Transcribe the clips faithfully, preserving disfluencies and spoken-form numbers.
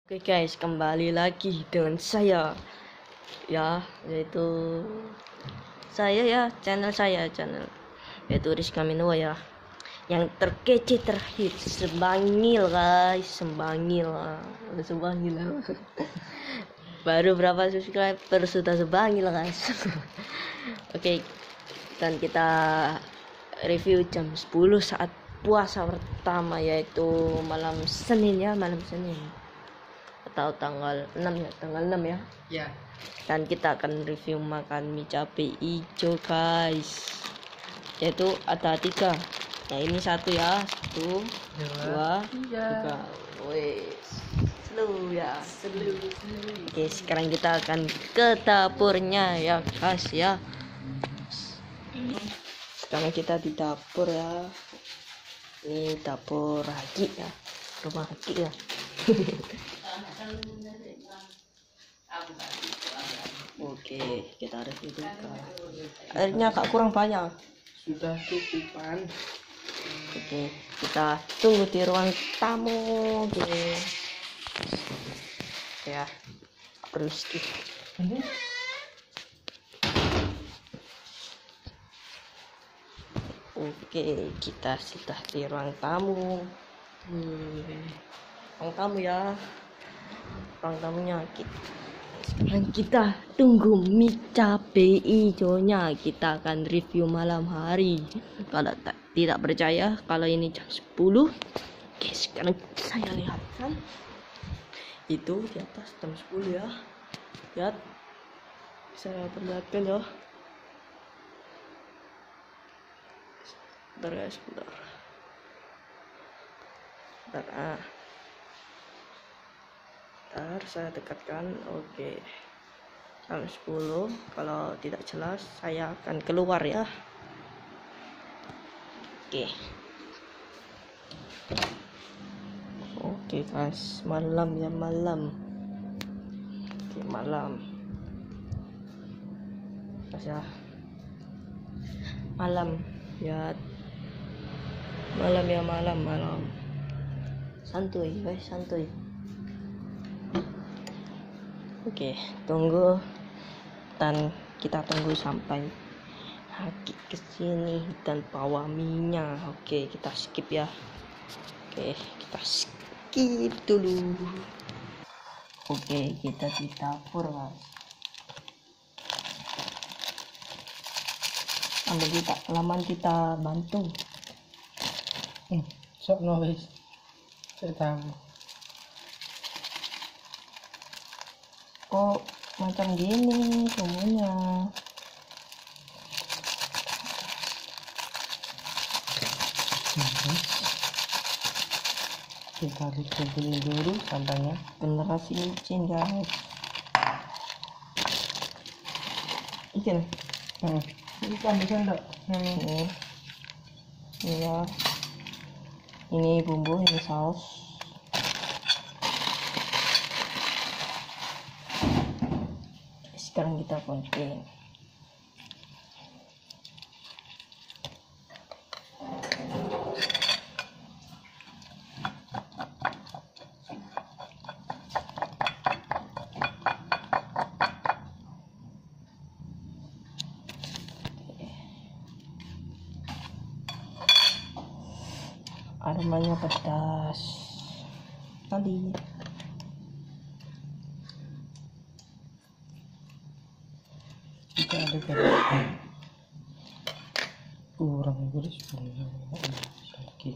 Oke guys, kembali lagi dengan saya ya, yaitu saya ya, channel saya, channel yaitu Rizka Minwa ya, yang terkece terhit Sembangil guys, Sembangil, udah Sembangil baru berapa subscriber sudah Sembangil guys. Oke, dan kita review jam sepuluh saat puasa pertama, yaitu malam Senin ya, malam Senin atau tanggal enam ya, tanggal enam ya. Ya. Dan kita akan review makan mie cabai hijau guys, yaitu ada tiga. Nah ini satu ya, satu, dua, tiga. Wes, selu ya, selu. Oke, sekarang kita akan ke dapurnya ya guys ya. Sekarang kita di dapur ya. Ini dapur Ragi ya, rumah Ragi ya. Oke, kita review juga. Airnya agak kurang banyak. Sudah tutupan. Oke, kita tunggu di ruang tamu. Oke. Ya, terus Ini Oke, kita sudah di ruang tamu. Hmm, ruang tamu ya. Ruang tamunya kita. Sekarang kita tunggu mie cabai hijaunya. Kita akan review malam hari. Kalau tak, tidak percaya kalau ini jam sepuluh. Oke, sekarang saya lihatkan. Itu di atas jam sepuluh ya. Lihat. Saya perlihatkan ya. Bentar guys, bentar. Bentar, ah. Bentar, saya dekatkan. Oke, jam sepuluh. Kalau tidak jelas saya akan keluar ya. Oke. Oke guys, malam ya, malam. Oke, malam. Guys ya. Malam ya. Malam ya, malam, malam. Santuy guys, santuy. Oke, tunggu, dan kita tunggu sampai Haki kesini dan bawa minyak. Oke, kita skip ya. Oke, kita skip dulu. Oke, kita di dapur guys. Ambil kita kelamaan kita bantu. hmm, sok no wis. Saya tahu. Kok macam gini semuanya? Hmm. Kita dikumpulin dulu sampahnya. Generasi micin guys. Ikan. Hmm. Ini kan bisa enggak? Hmm. Ini, ini ya. Ini bumbu, ini saus. Sekarang kita gunting. Aromanya pedas tadi. Kita ada kan kurang guys punya lagi.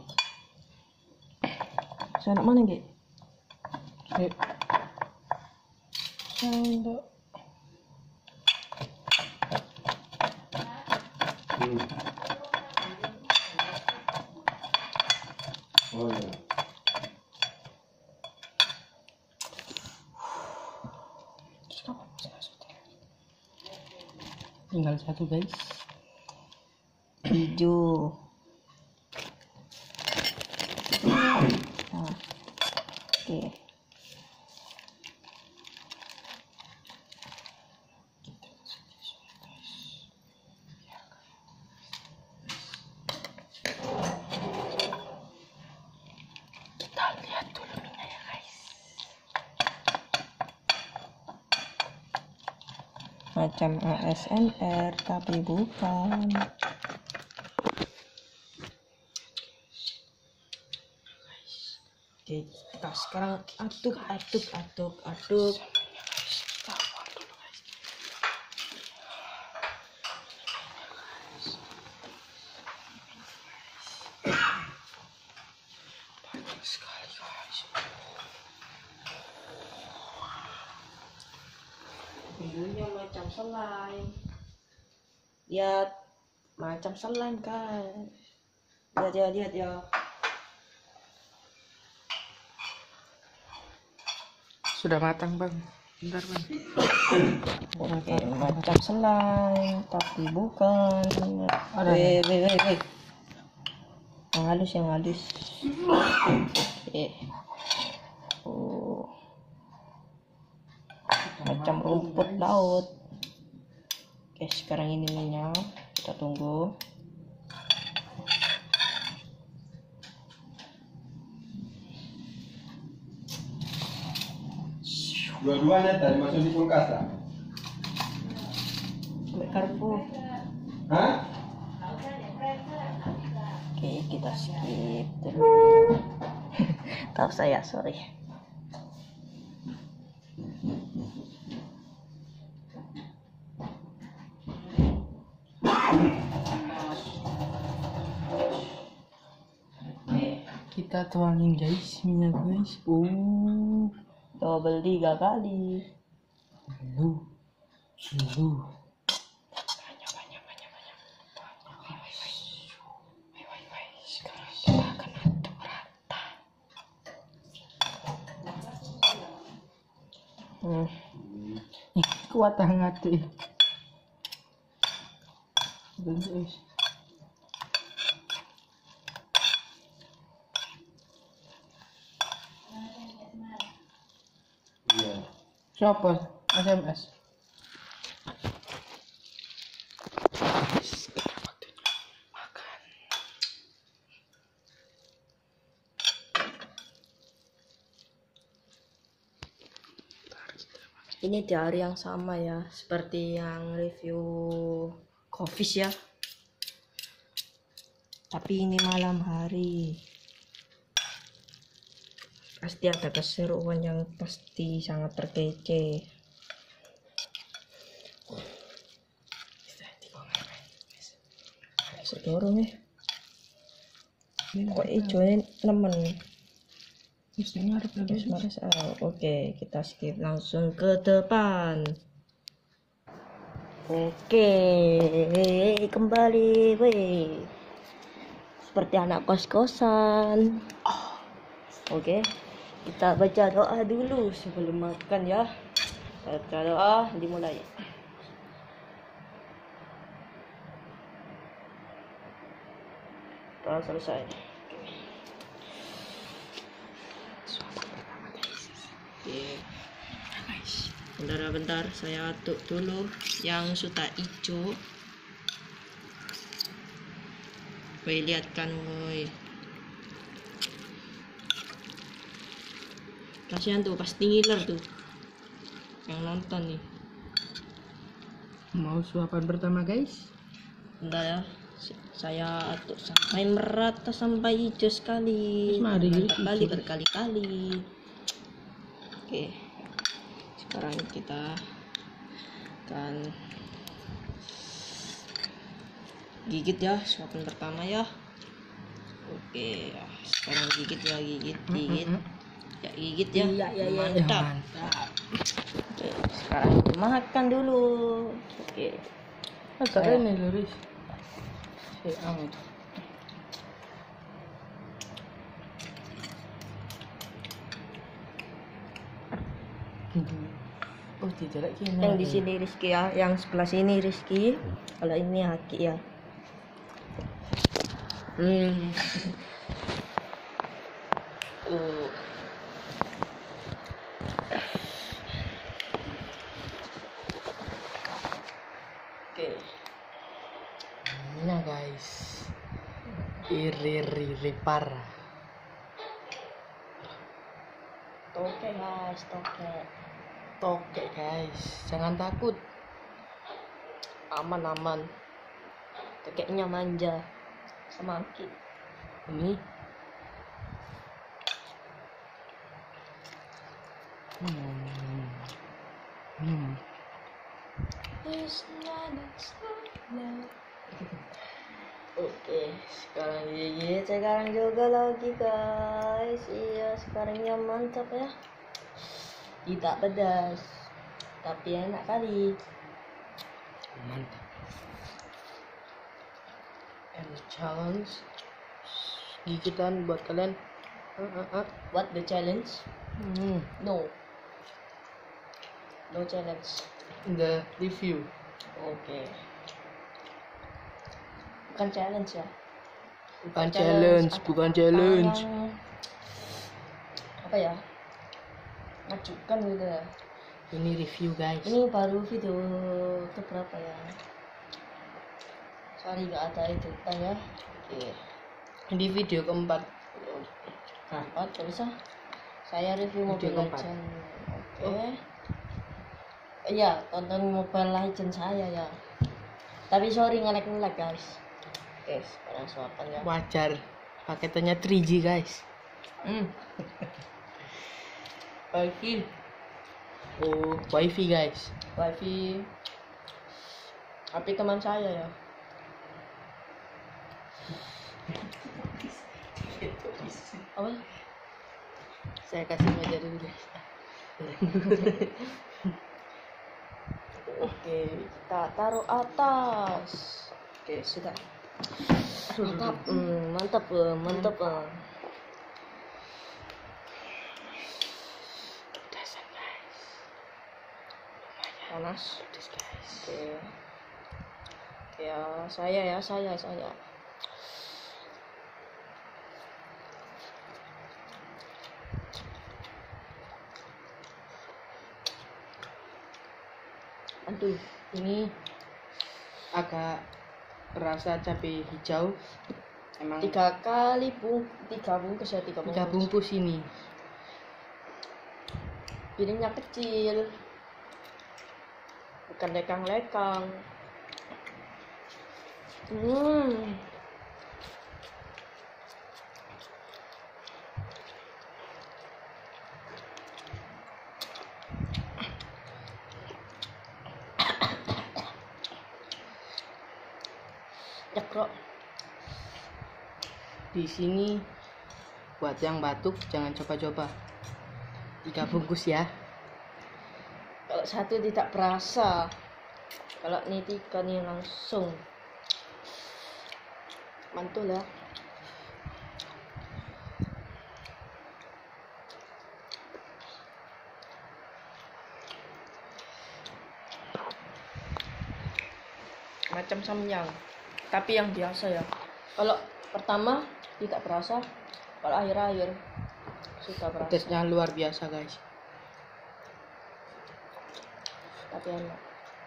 Saya nak mana Gek? Eh, saya Hmm. Oh ya. Tinggal satu guys. Hijau. Nah, oke. Kita lihat dulu minyak ya guys. macam A S M R tapi bukan. Oke, kita sekarang aduk aduk aduk aduk. Bumbunya macam slime. Lihat, macam slime kan. Lihat ya, lihat ya. Sudah matang bang. Bentar bang. Oke, macam slime tapi bukan. Ada. Weh, weh, weh, weh. Yang halus, yang halus. Oke. Oh. Macam rumput laut. Oke, sekarang ini minyak, kita tunggu. Dua-duanya tadi masuk di kulkas lah. Sampai karbu. Hah? Oke, kita skip dulu. Tahu saya, sorry. Kita tuangin guys minyak guys. Oh, Double tiga kali. lu, lu. Sekarang kita akan aduk rata. Hmm. Ih, kuat hangat deh. Guys. Iya. Siapa? S M S. Ini di hari yang sama ya, seperti yang review coffee ya. Tapi ini malam hari. Pasti ada keseruan yang pasti sangat terkece. Sedorong ya. Kok hijaunya nemen. Terus dengar Terus malas. Oh, oke, kita skip langsung ke depan. Oke, kembali, weh. Seperti anak kos-kosan. Oke, kita baca doa dulu sebelum makan ya. Baca doa, dimulai. Doa selesai. Oke. Bentar-bentar saya aduk dulu yang sudah hijau. Woi, lihat kan woi. Kasihan tuh pasti ngiler tuh yang nonton nih. Mau suapan pertama guys. Bentar ya, saya aduk sampai merata, sampai hijau sekali. Terus mari, Berkali hijau. berkali-kali. Oke, sekarang kita akan gigit ya, suapan pertama ya. Oke, ya, sekarang gigit ya, gigit, gigit. Ya, gigit ya. Iya, iya, iya. Mantap. Mantap. Oke, sekarang makan dulu. Oke. Agak Saya- ini luris. Si ang. Oh, tidak lagi. Yang di sini Rizky ya, yang sebelah sini Rizky. Kalau ini Haki ya. Hmm. Uh. Oke. Nah guys, iri iri parah. Toke guys, toke. Toke guys, jangan takut. aman-aman. Kakeknya manja sama Aki. Ini. Hmm. Hmm. Oke, sekarang gigit, sekarang juga lagi guys. Iya, sekarangnya mantap ya. Tidak pedas, tapi enak kali. Mantap. And challenge gigitan buat kalian. Uh, uh, uh. What the challenge? Hmm. No, no challenge. The review. Oke, bukan challenge ya. Bukan challenge, ada bukan kata challenge. yang, apa ya, ngajukan gitu ya. Ini review guys. Ini baru video keberapa ya? Sorry gak ada itu ya. Oke, Ini video keempat. empat bisa. Saya review Video Mobile keempat. Legend. Oke. Iya, tonton Mobile Legend saya ya. Tapi sorry ngelek-ngelek guys. Oke, sekarang suapan ya. Wajar. Paketannya tiga G guys. Hmm. Wifi. Oh, wifi guys. Wifi. Tapi teman saya ya. Apa? Saya kasih meja dulu guys. Oke, kita taruh atas. Oke, sudah. Mantap, hmm, mantap, eh, mantap. eh. Pedasan guys. Panas. Pedas guys. Oke. Oke, ya, saya ya, saya, saya. Aduh, ini Agak rasa cabai hijau. Emang tiga kali bung, tiga bungkus ya, tiga tiga bungkus. bungkus ini. Piringnya kecil, bukan lekang-lekang. Hmm. Cekrok. Di sini buat yang batuk jangan coba-coba. Tiga bungkus ya. Kalau satu tidak berasa, kalau ini tiga nih langsung mantul ya. Macam samyang, tapi yang biasa ya. Kalau pertama tidak berasa, kalau akhir-akhir sudah berasa. Pedasnya luar biasa guys. Tapi enak.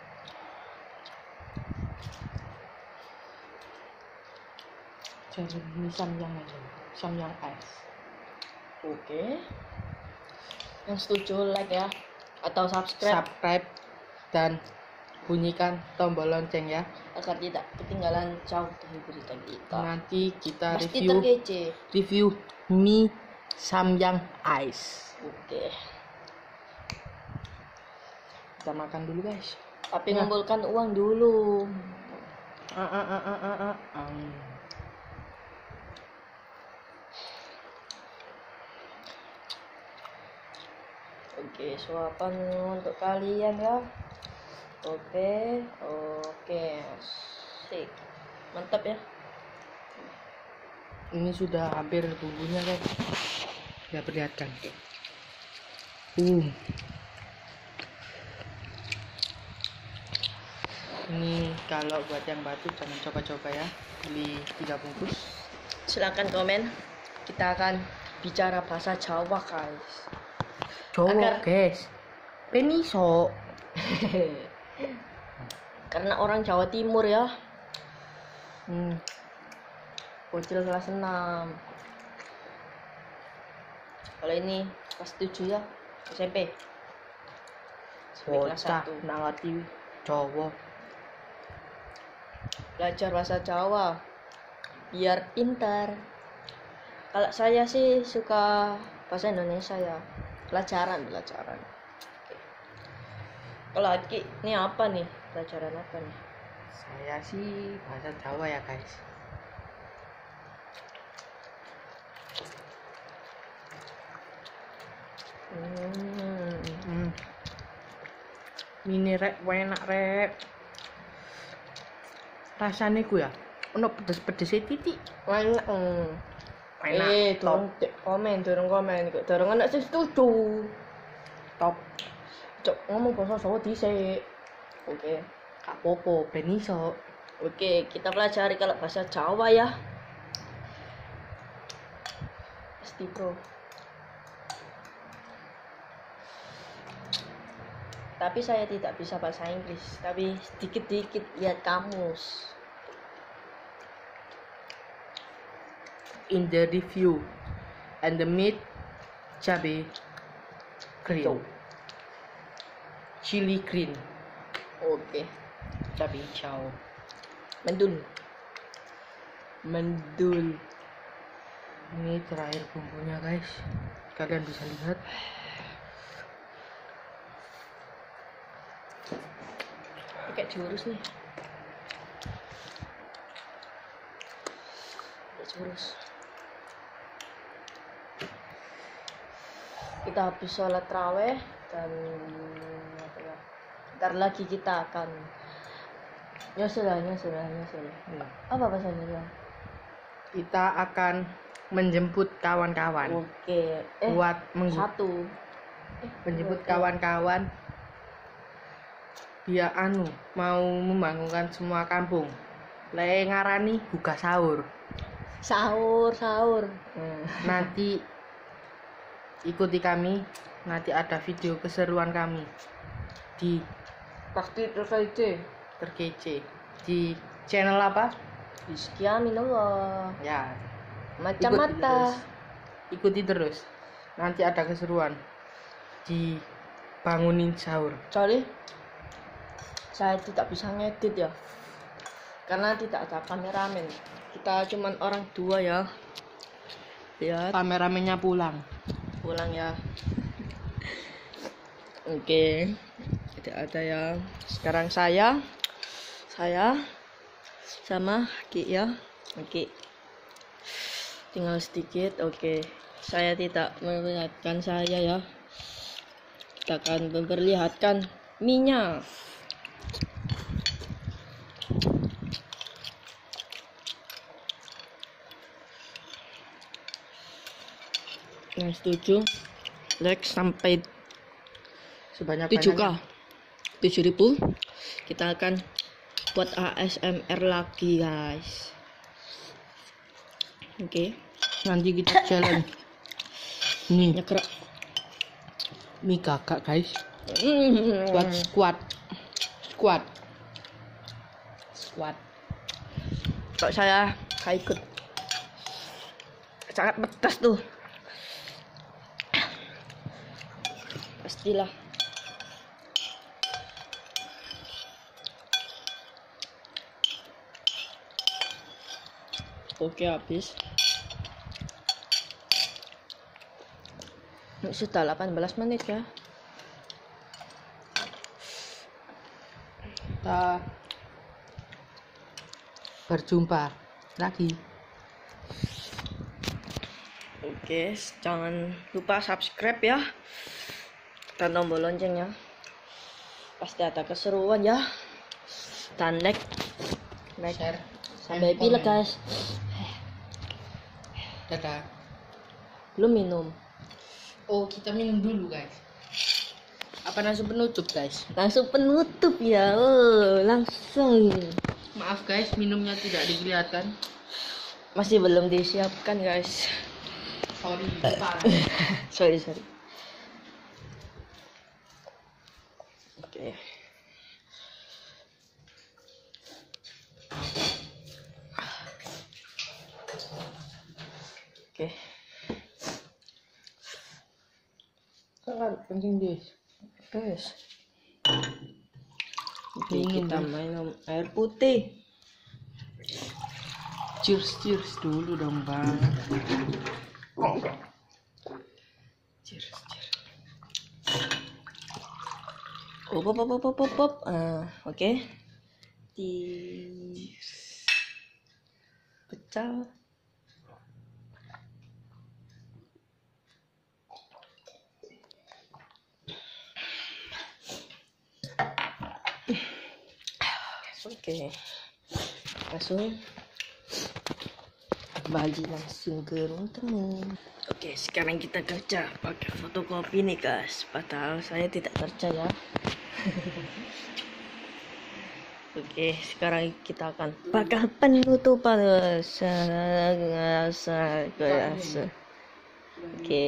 Jadi ini samyang aja. Samyang ice. Oke. Yang setuju like ya, atau subscribe Subscribe dan bunyikan tombol lonceng ya. agar tidak ketinggalan jauh dari berita kita. Nanti kita Pasti review terkece. review mie samyang ice. Oke. Kita makan dulu guys. Tapi Nah. ngumpulkan uang dulu. Ah, ah, ah, ah, ah, ah. Hmm. Oke, suapan untuk kalian ya. Oke, oke, sip, mantap ya. Ini sudah hampir bumbunya guys. Nggak perlihatkan. Uh. Ini kalau buat yang batuk jangan coba-coba ya. Beli tiga bungkus. Silahkan komen. Kita akan bicara bahasa Jawa guys. Cowok Agar- guys. Peniso. Karena orang Jawa Timur ya. Hmm. Bocil kelas enam. Kalau ini kelas tujuh ya, S M P. S M P kelas Bocah satu. nangati cowok. belajar bahasa Jawa biar pintar. Kalau saya sih suka bahasa Indonesia ya, pelajaran pelajaran. Oke. Kalau Aki ini apa nih, pelajaran apa nih? Saya sih bahasa Jawa ya guys. Hmm. Hmm. Mini rek enak rek. Rasanya ku ya, ono pedes-pedes titik. Enak. Hmm. Enak. Eh, Top. turun komen, turun komen. Kok turun anak sih setuju. Top. Cok ngomong bahasa Jawa dhisik. Oke. Kak Popo Beniso. Oke, kita pelajari kalau bahasa Jawa ya. Pasti bro. Tapi saya tidak bisa bahasa Inggris, tapi sedikit-sedikit lihat kamus. In the review and the meat cabe green. Tuh. Chili green. Oke, Cabe hijau. mendul. Mendul. Ini terakhir bumbunya guys. Kalian bisa lihat. Ini kayak jurus nih. Kayak jurus. Kita habis sholat raweh dan apa ya? Ntar lagi kita akan nyusul lah, nyusul lah, nyusul. Hmm. Apa bahasanya ya? Kita akan menjemput kawan-kawan. Oke. Eh, Buat menggu- satu. Eh, menjemput dua, kawan-kawan biar anu mau membangunkan semua kampung. Le ngarani buka sahur. Sahur, sahur. Hmm. Nanti ikuti kami, nanti ada video keseruan kami di Pasti terkece. terkece di channel apa? Rizky Aminullah. Ya, Macam ikuti mata. terus. Ikuti terus. Nanti ada keseruan di bangunin sahur. Sorry, saya tidak bisa ngedit ya, karena tidak ada kameramen. Kita cuman orang dua ya. Lihat, Kameramennya pulang. pulang ya. Oke, tidak ada ya. Sekarang saya, saya sama Ki ya. Oke, tinggal sedikit. Oke, saya tidak memperlihatkan saya ya. Kita akan memperlihatkan minyak. Yang setuju like sampai Sebanyak tujuh k tujuh ribu kita akan buat A S M R lagi guys. Oke, Nanti kita challenge. Nih, nyekrek. mie kakak guys. Mm. Buat squad. Squad. Squad. Kok saya gak ikut, sangat pedas tuh pastilah. Oke, habis. Ini sudah delapan belas menit ya. Kita berjumpa lagi. Oke, jangan lupa subscribe ya, dan tombol loncengnya. Pasti ada keseruan ya. Dan like, like, Share. sampai and pilek comment. guys. Dadah. Belum minum. Oh, kita minum dulu guys. Apa langsung penutup guys? Langsung penutup ya. Oh, langsung. Maaf guys, minumnya tidak diperlihatkan. Masih belum disiapkan guys. Sorry, lupa. sorry sorry. Oke. Oke. Sangat penting guys. Guys. Oke, Minum, kita guys. minum air putih. Cheers, cheers dulu dong bang. Cheers, cheers. Oh, pop, pop, pop, pop, pop. Ah, oke. Di pecah. Oke, langsung kembali langsung ke ruang tamu. Oke, sekarang kita kerja pakai fotokopi nih guys. Padahal saya tidak kerja ya. Oke, sekarang kita akan bakal penutupan guys. Oke,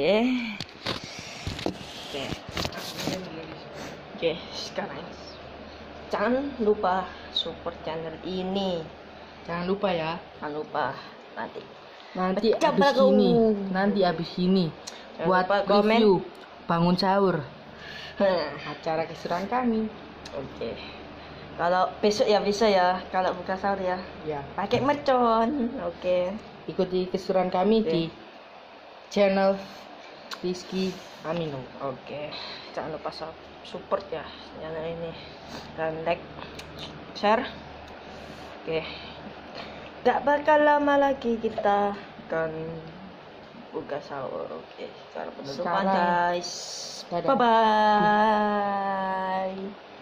oke, oke. Sekarang jangan lupa support channel ini. Jangan lupa ya. Jangan lupa nanti Nanti Pecah abis belakang. ini, nanti abis ini Jangan buat lupa komen. review bangun sahur Hah, acara keseruan kami. oke. Kalau besok ya bisa ya. Kalau buka sahur ya Ya, pakai mercon. Oke. ikuti keseruan kami Oke. di channel Rizky Amino. Oke. Jangan lupa su- support ya channel ini dan like, share. Oke. Gak bakal lama lagi kita akan buka sahur. Oke. Sekarang penutupan Sekarang. guys. Dadah. Bye bye.